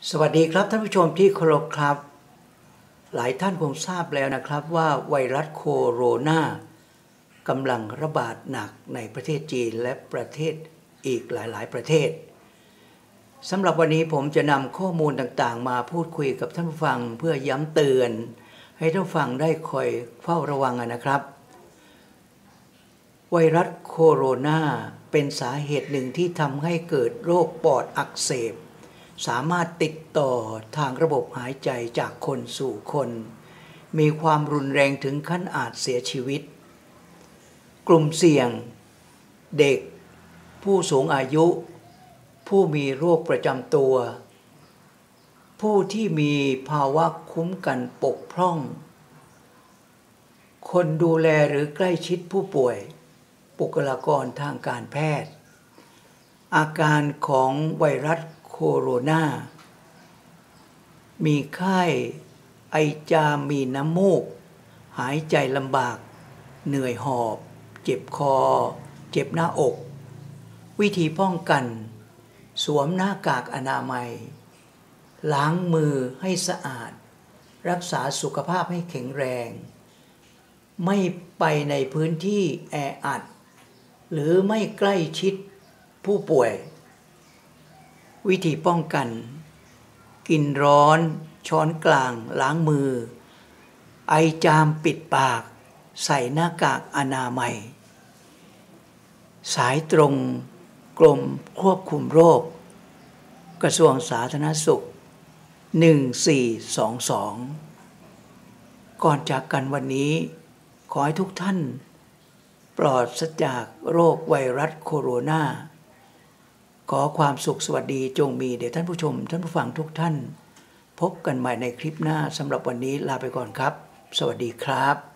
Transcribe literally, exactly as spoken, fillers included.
สวัสดีครับท่านผู้ชมที่เคารพครับหลายท่านคงทราบแล้วนะครับว่าไวรัสโคโรนากำลังระบาดหนักในประเทศจีนและประเทศอีกหลายๆประเทศสำหรับวันนี้ผมจะนำข้อมูลต่างๆมาพูดคุยกับท่านผู้ฟังเพื่อย้ำเตือนให้ท่านผู้ฟังได้คอยเฝ้าระวังนะครับไวรัสโคโรนาเป็นสาเหตุหนึ่งที่ทำให้เกิดโรคปอดอักเสบสามารถติดต่อทางระบบหายใจจากคนสู่คนมีความรุนแรงถึงขั้นอาจเสียชีวิตกลุ่มเสี่ยงเด็กผู้สูงอายุผู้มีโรคประจำตัวผู้ที่มีภาวะคุ้มกันปกพร่องคนดูแลหรือใกล้ชิดผู้ป่วยบุคลากรทางการแพทย์อาการของไวรัสโคโรนามีไข้ไอจามมีน้ำมูกหายใจลำบากเหนื่อยหอบเจ็บคอเจ็บหน้าอกวิธีป้องกันสวมหน้ากากอนามัยล้างมือให้สะอาดรักษาสุขภาพให้แข็งแรงไม่ไปในพื้นที่แออัดหรือไม่ใกล้ชิดผู้ป่วยวิธีป้องกันกินร้อนช้อนกลางล้างมือไอจามปิดปากใส่หน้ากากอนามัยสายตรงกรมควบคุมโรคกระทรวงสาธารณสุขหนึ่งสี่สองสองก่อนจากกันวันนี้ขอให้ทุกท่านปลอดจากโรคไวรัสโคโรนาขอความสุขสวัสดีจงมีแด่ท่านผู้ชมท่านผู้ฟังทุกท่านพบกันใหม่ในคลิปหน้าสำหรับวันนี้ลาไปก่อนครับสวัสดีครับ